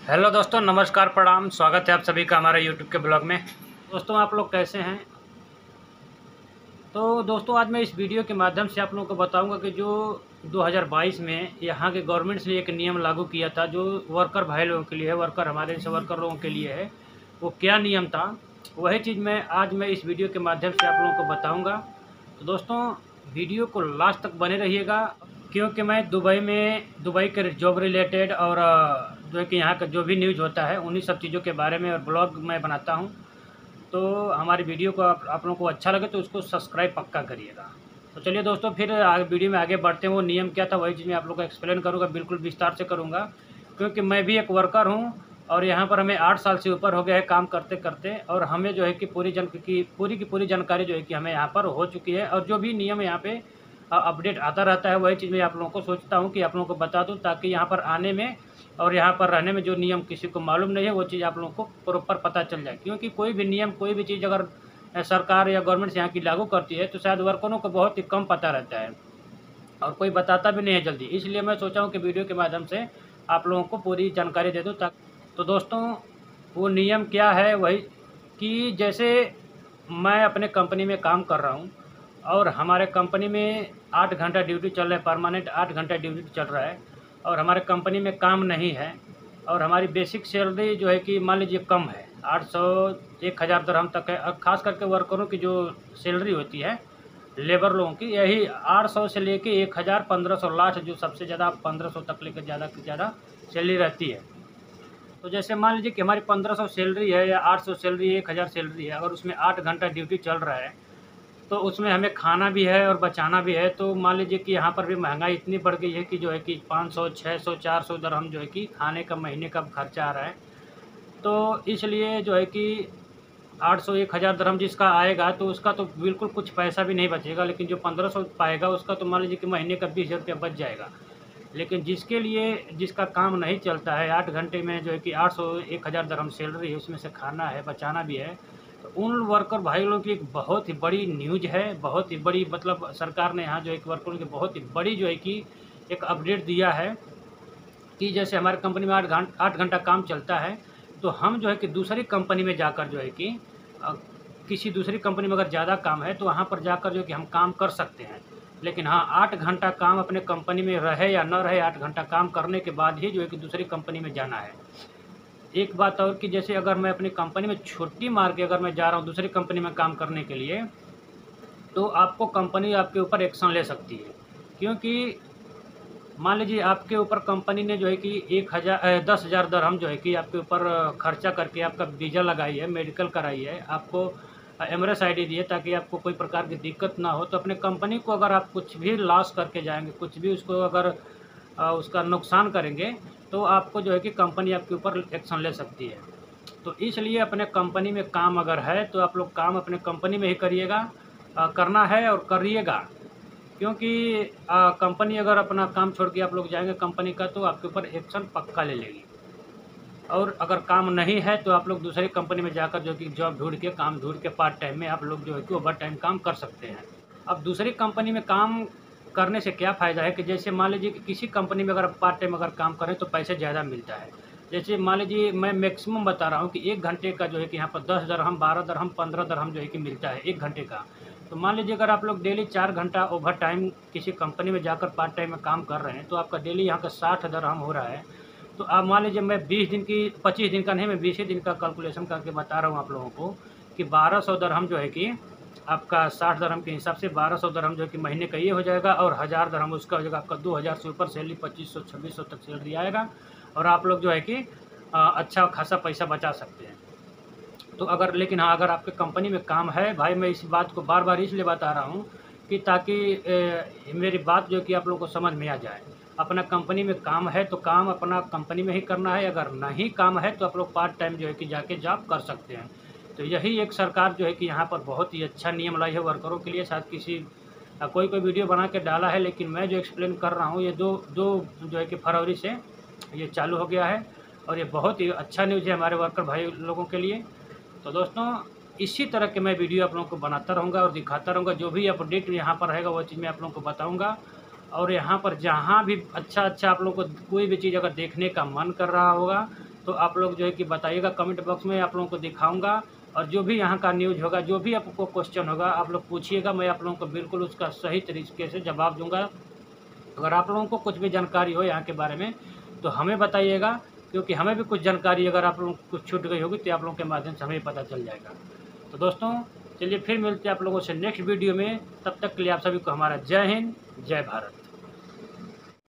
Hello दोस्तों, नमस्कार, प्रणाम। स्वागत है आप सभी का हमारे यूट्यूब के ब्लॉग में। दोस्तों, आप लोग कैसे हैं? तो दोस्तों, आज मैं इस वीडियो के माध्यम से आप लोगों को बताऊंगा कि जो 2022 में यहाँ के गवर्नमेंट ने एक नियम लागू किया था, जो वर्कर भाई लोगों के लिए है, वर्कर हमारे जैसे वर्कर लोगों के लिए है, वो क्या नियम था, वही चीज़ मैं इस वीडियो के माध्यम से आप लोगों को बताऊँगा। तो दोस्तों, वीडियो को लास्ट तक बने रहिएगा, क्योंकि मैं दुबई के जॉब रिलेटेड और जो है कि यहाँ का जो भी न्यूज़ होता है उन्हीं सब चीज़ों के बारे में और ब्लॉग मैं बनाता हूँ। तो हमारी वीडियो को आप लोगों को अच्छा लगे तो उसको सब्सक्राइब पक्का करिएगा। तो चलिए दोस्तों, फिर वीडियो में आगे बढ़ते हैं। वो नियम क्या था वही चीज़ मैं आप लोगों को एक्सप्लेन करूँगा, बिल्कुल विस्तार से करूँगा, क्योंकि मैं भी एक वर्कर हूँ और यहाँ पर हमें 8 साल से ऊपर हो गया है काम करते करते, और हमें जो है कि पूरी की पूरी जानकारी जो है कि हमें यहाँ पर हो चुकी है। और जो भी नियम यहाँ पे अपडेट आता रहता है वही चीज़ मैं आप लोगों को सोचता हूँ कि आप लोगों को बता दूँ, ताकि यहाँ पर आने में और यहाँ पर रहने में जो नियम किसी को मालूम नहीं है वो चीज़ आप लोगों को प्रॉपर पता चल जाए। क्योंकि कोई भी नियम, कोई भी चीज़ अगर सरकार या गवर्नमेंट यहाँ की लागू करती है तो शायद वर्करों को बहुत ही कम पता रहता है और कोई बताता भी नहीं है जल्दी। इसलिए मैं सोचा हूँ कि वीडियो के माध्यम से आप लोगों को पूरी जानकारी दे दूँ। तो दोस्तों, वो नियम क्या है, वही कि जैसे मैं अपने कंपनी में काम कर रहा हूँ और हमारे कंपनी में 8 घंटा ड्यूटी चल रहा है, परमानेंट 8 घंटा ड्यूटी चल रहा है, और हमारे कंपनी में काम नहीं है, और हमारी बेसिक सैलरी जो है कि मान लीजिए कम है, 800 1000 दरहम तक है। और ख़ास करके वर्करों की जो सैलरी होती है, लेबर लोगों की, यही 800 से लेके 1000 1500 लास्ट, जो सबसे ज़्यादा 1500 तक लेकर ज़्यादा से ज़्यादा सैलरी रहती है। तो जैसे मान लीजिए कि हमारी 1500 सैलरी है या 800 सैलरी है, 1000 सैलरी है, अगर उसमें 8 घंटा ड्यूटी चल रहा है तो उसमें हमें खाना भी है और बचाना भी है। तो मान लीजिए कि यहाँ पर भी महंगाई इतनी बढ़ गई है कि जो है कि 500 600 400 दरहम जो है कि खाने का महीने का खर्चा आ रहा है। तो इसलिए जो है कि 800 1000 दरहम जिसका आएगा तो उसका तो बिल्कुल कुछ पैसा भी नहीं बचेगा, लेकिन जो 1500 पाएगा उसका तो मान लीजिए कि महीने का 20,000 रुपया बच जाएगा। लेकिन जिसका काम नहीं चलता है, 8 घंटे में जो है कि 800 1000 दरहम सैलरी है, उसमें से खाना है, बचाना भी है, तो उन वर्कर भाई लोगों की एक बहुत ही बड़ी न्यूज़ है, बहुत ही बड़ी, मतलब सरकार ने यहाँ जो है कि वर्करों की बहुत ही बड़ी जो है कि एक अपडेट दिया है कि जैसे हमारे कंपनी में 8 घंटा काम चलता है, तो हम जो है कि दूसरी कंपनी में जाकर जो है कि किसी दूसरी कंपनी में अगर ज़्यादा काम है तो वहाँ पर जाकर जो है कि हम काम कर सकते हैं। लेकिन हाँ, 8 घंटा काम अपने कंपनी में रहे या न रहे, 8 घंटा काम करने के बाद ही जो है कि दूसरी कंपनी में जाना है। एक बात और कि जैसे अगर मैं अपनी कंपनी में छुट्टी मार के अगर मैं जा रहा हूँ दूसरी कंपनी में काम करने के लिए, तो आपको कंपनी आपके ऊपर एक्शन ले सकती है। क्योंकि मान लीजिए आपके ऊपर कंपनी ने जो है कि 10,000 दरहम जो है कि आपके ऊपर खर्चा करके आपका वीज़ा लगाई है, मेडिकल कराई है, आपको एमरेस आईडी दी है ताकि आपको कोई प्रकार की दिक्कत ना हो। तो अपने कंपनी को अगर आप कुछ भी लॉस करके जाएंगे, कुछ भी उसको अगर उसका नुकसान करेंगे, तो आपको जो है कि कंपनी आपके ऊपर एक्शन ले सकती है। तो इसलिए अपने कंपनी में काम अगर है तो आप लोग काम अपने कंपनी में ही करिएगा, करना है और करिएगा। क्योंकि कंपनी अगर अपना काम छोड़ के आप लोग जाएंगे कंपनी का, तो आपके ऊपर एक्शन पक्का ले लेगी। और अगर काम नहीं है तो आप लोग दूसरी कंपनी में जाकर जो कि जॉब ढूंढ के, काम ढूंढ के पार्ट टाइम में आप लोग जो है कि ओवर टाइम काम कर सकते हैं। अब दूसरी कंपनी में काम करने से क्या फ़ायदा है कि जैसे मान लीजिए कि किसी कंपनी में अगर आप पार्ट टाइम अगर काम करें तो पैसे ज़्यादा मिलता है। जैसे मान लीजिए मैं मैक्सिमम बता रहा हूँ कि 1 घंटे का जो है कि यहाँ पर 10 दरहम, 12 दरहम, 15 दरहम जो है कि मिलता है 1 घंटे का। तो मान लीजिए अगर आप लोग डेली 4 घंटा ओवर टाइम किसी कंपनी में जाकर पार्ट टाइम में काम कर रहे हैं, तो आपका डेली यहाँ का 60 दरहम हो रहा है। तो आप मान लीजिए, मैं 25 दिन का नहीं, मैं 20 ही दिन का कैलकुलेशन करके बता रहा हूँ आप लोगों को कि 1200 दरहम जो है कि आपका 60 दरहम के हिसाब से 1200 दरहम जो है कि महीने का ये हो जाएगा, और 1000 दरहम उसका हो जाएगा आपका 2000 से ऊपर सैलरी, 2500 2600 तक सैलरी आएगा, और आप लोग जो है कि अच्छा खासा पैसा बचा सकते हैं। तो अगर, लेकिन हाँ, अगर आपके कंपनी में काम है भाई, मैं इस बात को बार बार इसलिए बता रहा हूँ कि ताकि मेरी बात जो कि आप लोगों को समझ में आ जाए। अपना कंपनी में काम है तो काम अपना कंपनी में ही करना है, अगर नहीं काम है तो आप लोग पार्ट टाइम जो है कि जाके जॉब कर सकते हैं। तो यही एक सरकार जो है कि यहाँ पर बहुत ही अच्छा नियम लाई है वर्करों के लिए। शायद किसी कोई वीडियो बना के डाला है, लेकिन मैं जो एक्सप्लेन कर रहा हूँ ये दो जो है कि फरवरी से ये चालू हो गया है, और ये बहुत ही अच्छा न्यूज़ है हमारे वर्कर भाई लोगों के लिए। तो दोस्तों, इसी तरह के मैं वीडियो आप लोगों को बनाता रहूँगा और दिखाता रहूँगा। जो भी अपडेट यहाँ पर रहेगा वो चीज़ मैं आप लोगों को बताऊँगा। और यहाँ पर जहाँ भी अच्छा आप लोगों को कोई भी चीज़ अगर देखने का मन कर रहा होगा तो आप लोग जो है कि बताइएगा कमेंट बॉक्स में, आप लोगों को दिखाऊंगा। और जो भी यहाँ का न्यूज़ होगा, जो भी आपको क्वेश्चन होगा, आप लोग पूछिएगा, मैं आप लोगों को बिल्कुल उसका सही तरीके से जवाब दूंगा। अगर आप लोगों को कुछ भी जानकारी हो यहाँ के बारे में तो हमें बताइएगा, क्योंकि हमें भी कुछ जानकारी अगर आप लोगों को कुछ छूट गई होगी तो आप लोगों के माध्यम से हमें पता चल जाएगा। तो दोस्तों चलिए फिर मिलते हैं आप लोगों से नेक्स्ट वीडियो में। तब तक के लिए आप सभी को हमारा जय हिंद, जय भारत।